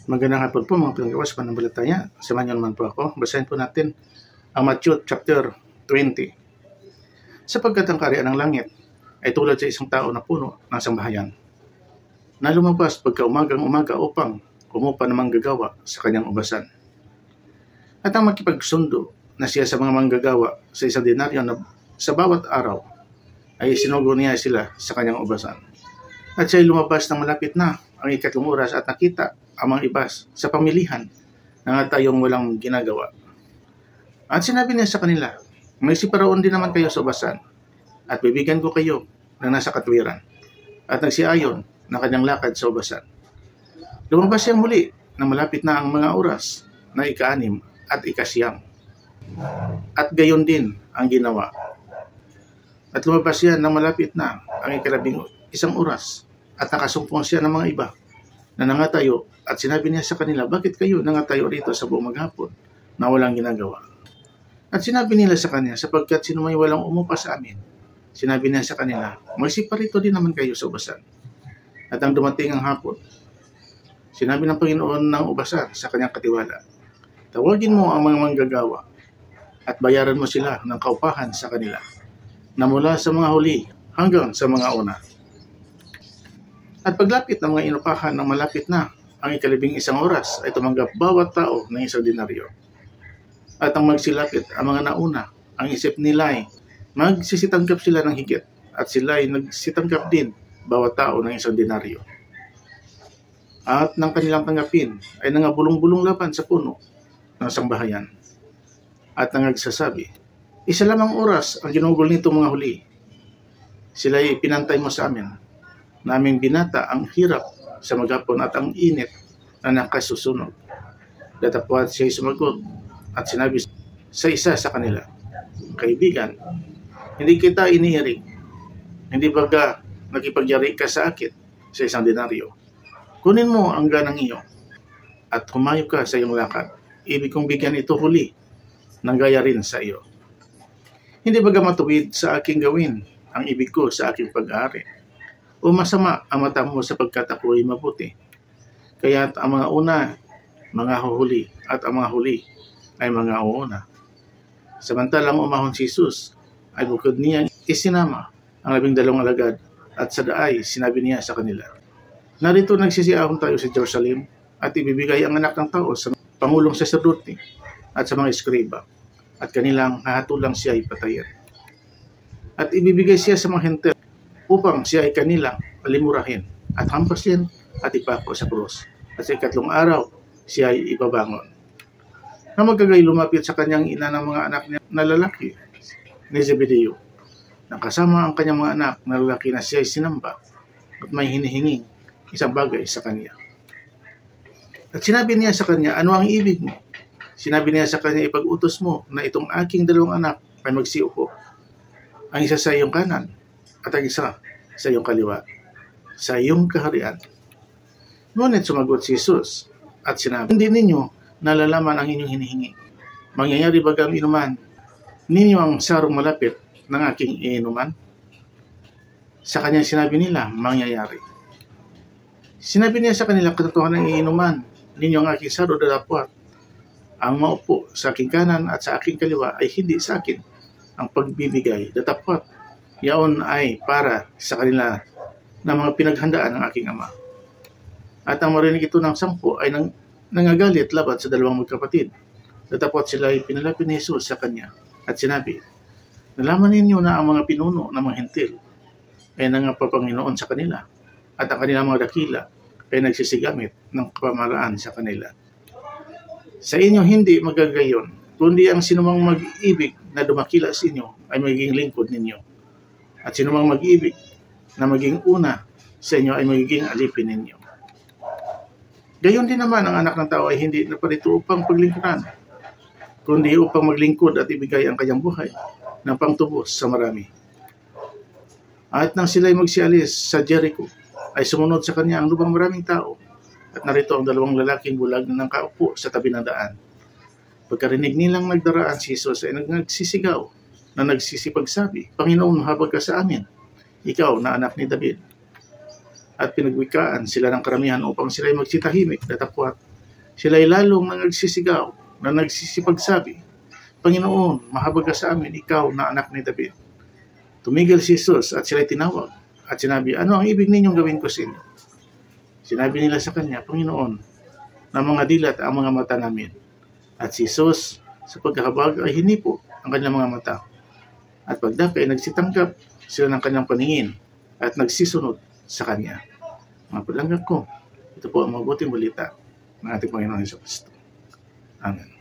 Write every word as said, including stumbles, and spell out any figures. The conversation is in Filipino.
Magandang hapon po mga pinagawa sa pananampalataya. Samahan niyo naman po ako. Basahin po natin ang Matthew chapter twenty. Sapagkat ang kaharian ng langit ay tulad sa isang tao na puno ng sambahayan, na lumabas pagka umagang umaga upang kumupa ng manggagawa sa kanyang ubasan. At ang makipagsundo na siya sa mga manggagawa sa isang denaryo na sa bawat araw ay sinugo niya sila sa kanyang ubasan. At siya ay lumabas ng malapit na ang ikatlong oras at nakita ang mga ibas sa pamilihan na nga tayong walang ginagawa. At sinabi niya sa kanila, may siparaon din naman kayo sa ubasan at bibigyan ko kayo ng nasa katwiran. At nagsiayon ng kanyang lakad sa ubasan. Lumabas siyang muli na malapit na ang mga oras na ika-anim at ikasiyam. At gayon din ang ginawa. At lumabas siya na malapit na ang ikalabing isang oras at nakasumpong siya ng mga iba na nangatayo at sinabi niya sa kanila, bakit kayo nangatayo rito sa buong maghapon na walang ginagawa? At sinabi nila sa kanya, sapagkat sino may walang umupa sa amin. Sinabi niya sa kanila, magsiparito din naman kayo sa ubasan. At ang dumating ang hapon, sinabi ng Panginoon ng ubasan sa kanyang katiwala, tawagin mo ang mga manggagawa at bayaran mo sila ng kaupahan sa kanila, na mula sa mga huli hanggang sa mga una. At paglapit ng mga inupahan ng malapit na ang ikalabing isang oras ay tumanggap bawat tao ng isang denaryo. At ang magsilapit ang mga nauna, ang isip nila ay magsisitanggap sila ng higit at sila ay nagsitanggap din bawat tao ng isang denaryo. At nang kanilang tanggapin ay nangabulong-bulong laban sa puno ng sambahayan. At nangagsasabi, isa lamang oras ang ginugol nito mga huli. Sila ay pinantay mo sa amin, naming binata ang hirap sa maghapon at ang init na nakasusunog. Datapwat siya sumagot at sinabi sa isa sa kanila, kaibigan, hindi kita iniiring, hindi baga nakipagyari ka sa akin sa isang denaryo. Kunin mo ang ganang iyo at humayop ka sa iyong lakad. Ibig kong bigyan ito huli ng gaya rin sa iyo. Hindi baga matuwid sa aking gawin ang ibig ko sa aking pag-aari, o masama ang mata mo sapagkat ako ay mabuti. Kaya ang mga una, mga huhuli, at ang mga huli ay mga uuna. Samantalang umahon si Jesus, ay bukod niya isinama ang labing dalawang alagad, at sa daay sinabi niya sa kanila, narito nagsisiahon tayo sa Jerusalem, at ibibigay ang anak ng tao sa pangulong saserdote at sa mga eskriba, at kanilang hahatulang siya ay patayin. At ibibigay siya sa mga hentil upang siya ay kanilang palimurahin at hampasin at ipako sa krus. At sa ikatlong araw, siya ay ibabangon. Na magkagay lumapit sa kanyang ina ng mga anak niya na lalaki, ni Zebedeo, na kasama ang kanyang mga anak na lalaki na siya ay sinamba at may hinihinging isang bagay sa kanya. At sinabi niya sa kanya, ano ang ibig mo? Sinabi niya sa kanya, ipag-utos mo na itong aking dalawang anak ay magsiupo. Ang isa sa iyong kanan at ang isa sa iyong kaliwa, sa iyong kaharian. Ngunit sumagot si Jesus at sinabi, hindi ninyo nalalaman ang inyong hinihingi. Mangyayari bagang inuman ninyo ang sarong malapit ng aking iinuman? Sa kanya sinabi nila, mangyayari. Sinabi niya sa kanila, katotohanan ng iinuman ninyo ang aking saro datapwat. Ang maupo sa aking kanan at sa aking kaliwa ay hindi sa akin ang pagbibigay datapwat. Yaon ay para sa kanila na mga pinaghandaan ng aking ama. At ang marinig ito ng sampu ay nang, nangagalit laban sa dalawang magkapatid. Datapwat sila ay pinalapit ni Jesus sa kanya at sinabi, nalaman ninyo na ang mga pinuno ng mga hentil ay nangapapanginoon sa kanila at ang kanilang mga dakila ay nagsisigamit ng pamamaraan sa kanila. Sa inyo hindi magagayon, kundi ang sinumang mag-ibig na dumakila sa inyo ay magiging lingkod ninyo. At sinumang mag-ibig na maging una sa inyo ay magiging alipin ninyo. Gayon din naman ang anak ng tao ay hindi naparito upang paglingkuran, kundi upang maglingkod at ibigay ang kanyang buhay ng pangtubos sa marami. At nang sila'y magsialis sa Jericho, ay sumunod sa kanya ang lubang maraming tao, at narito ang dalawang lalaking bulag na nakaupo sa tabi ng daan. Pagkarinig nilang nagdaraan si Jesus ay nagsisigaw na nagsisipagsabi, Panginoon, habag ka sa amin, ikaw na anak ni David. At pinagwikaan sila ng karamihan upang sila'y magsitahimik, datapwat Sila ay lalong na nagsisigaw, na nagsisipagsabi, Panginoon, mahabag ka sa amin, ikaw na anak ni David. Tumigil si Jesus at sila'y tinawag at sinabi, ano ang ibig ninyong gawin ko sa inyo? Sinabi nila sa kanya, Panginoon, na mga dilat ang mga mata namin. At si Jesus, sa pagkahabag ay hinipo ang kanyang mga mata. At pagdakay, nagsitanggap sila ng kanyang paningin at nagsisunod sa kanya. Mga palangga ko, ito po ang mabuting balita ng ating Panginoon Hesus Kristo. Amen.